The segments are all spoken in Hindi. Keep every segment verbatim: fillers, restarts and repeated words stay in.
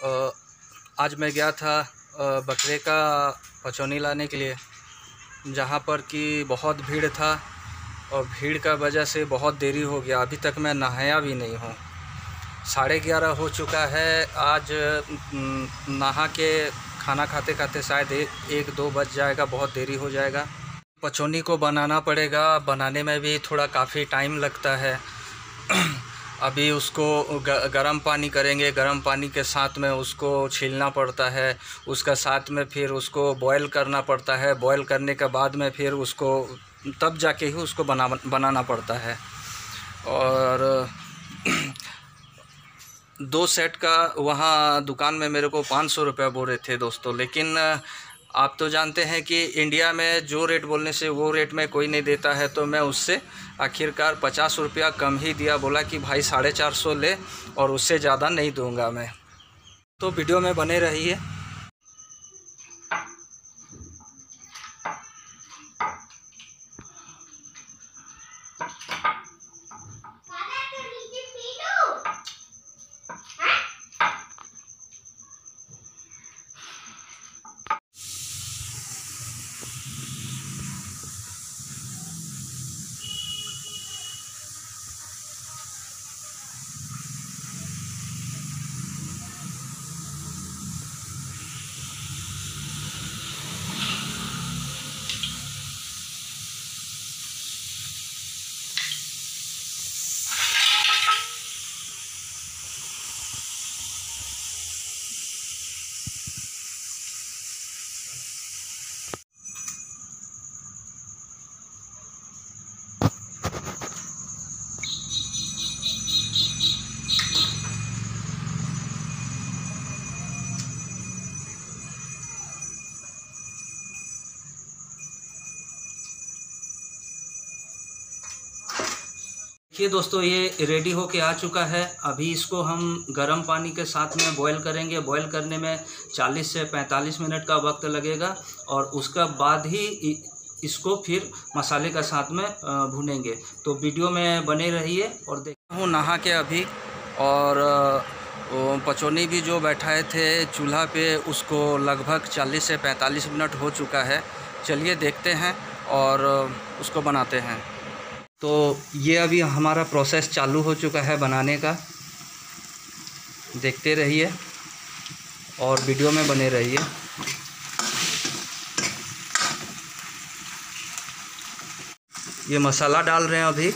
अ, आज मैं गया था अ, बकरे का पचौनी लाने के लिए, जहाँ पर कि बहुत भीड़ था और भीड़ का वजह से बहुत देरी हो गया। अभी तक मैं नहाया भी नहीं हूँ। साढ़े ग्यारह हो चुका है। आज न, नहा के खाना खाते खाते शायद एक, एक दो बज जाएगा, बहुत देरी हो जाएगा। पचौनी को बनाना पड़ेगा। बनाने में भी थोड़ा काफ़ी टाइम लगता है। अभी उसको ग, गरम पानी करेंगे। गरम पानी के साथ में उसको छीलना पड़ता है। उसका साथ में फिर उसको बॉयल करना पड़ता है। बॉयल करने के बाद में फिर उसको तब जाके ही उसको बना बनाना पड़ता है। और दो सेट का वहाँ दुकान में मेरे को पाँच सौ रुपये बोल रहे थे दोस्तों। लेकिन आप तो जानते हैं कि इंडिया में जो रेट बोलने से वो रेट में कोई नहीं देता है, तो मैं उससे आखिरकार पचास रुपया कम ही दिया। बोला कि भाई साढ़े चार सौ ले, और उससे ज़्यादा नहीं दूंगा मैं। तो वीडियो में बने रहिए। देखिए दोस्तों, ये रेडी होके आ चुका है। अभी इसको हम गर्म पानी के साथ में बॉईल करेंगे। बॉईल करने में चालीस से पैंतालीस मिनट का वक्त लगेगा, और उसका बाद ही इसको फिर मसाले का साथ में भूनेंगे। तो वीडियो में बने रहिए। और देखता हूँ नहा के अभी, और पचौनी भी जो बैठाए थे चूल्हा पे, उसको लगभग चालीस से पैंतालीस मिनट हो चुका है। चलिए देखते हैं और उसको बनाते हैं। तो ये अभी हमारा प्रोसेस चालू हो चुका है बनाने का। देखते रहिए और वीडियो में बने रहिए। ये मसाला डाल रहे हैं अभी।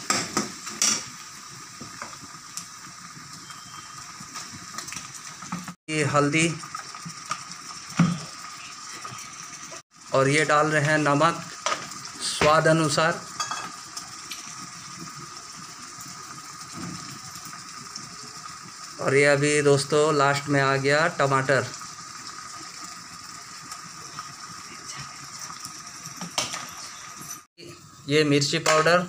ये हल्दी, और ये डाल रहे हैं नमक स्वाद अनुसार। और ये अभी दोस्तों लास्ट में आ गया टमाटर। ये मिर्ची पाउडर,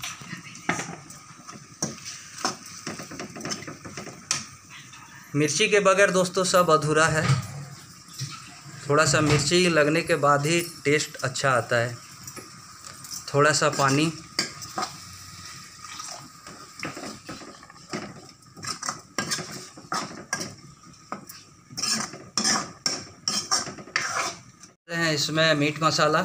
मिर्ची के बगैर दोस्तों सब अधूरा है। थोड़ा सा मिर्ची लगने के बाद ही टेस्ट अच्छा आता है। थोड़ा सा पानी, हैं इसमें मीट मसाला।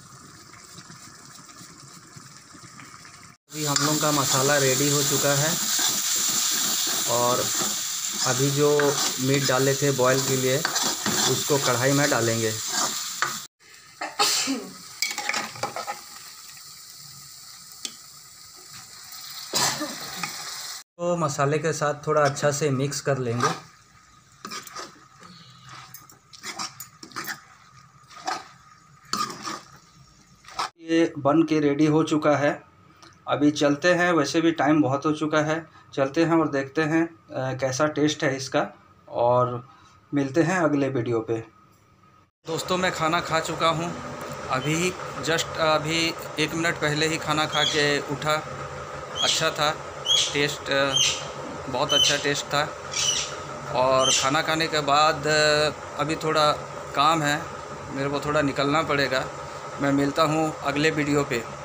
अभी हम लोग का मसाला रेडी हो चुका है, और अभी जो मीट डाले थे बॉईल के लिए, उसको कढ़ाई में डालेंगे। तो मसाले के साथ थोड़ा अच्छा से मिक्स कर लेंगे। ये बन के रेडी हो चुका है। अभी चलते हैं, वैसे भी टाइम बहुत हो चुका है। चलते हैं और देखते हैं आ, कैसा टेस्ट है इसका, और मिलते हैं अगले वीडियो पे। दोस्तों, मैं खाना खा चुका हूँ। अभी जस्ट अभी एक मिनट पहले ही खाना खा के उठा। अच्छा था टेस्ट, बहुत अच्छा टेस्ट था। और खाना खाने के बाद अभी थोड़ा काम है, मेरे को थोड़ा निकलना पड़ेगा। मैं मिलता हूँ अगले वीडियो पे।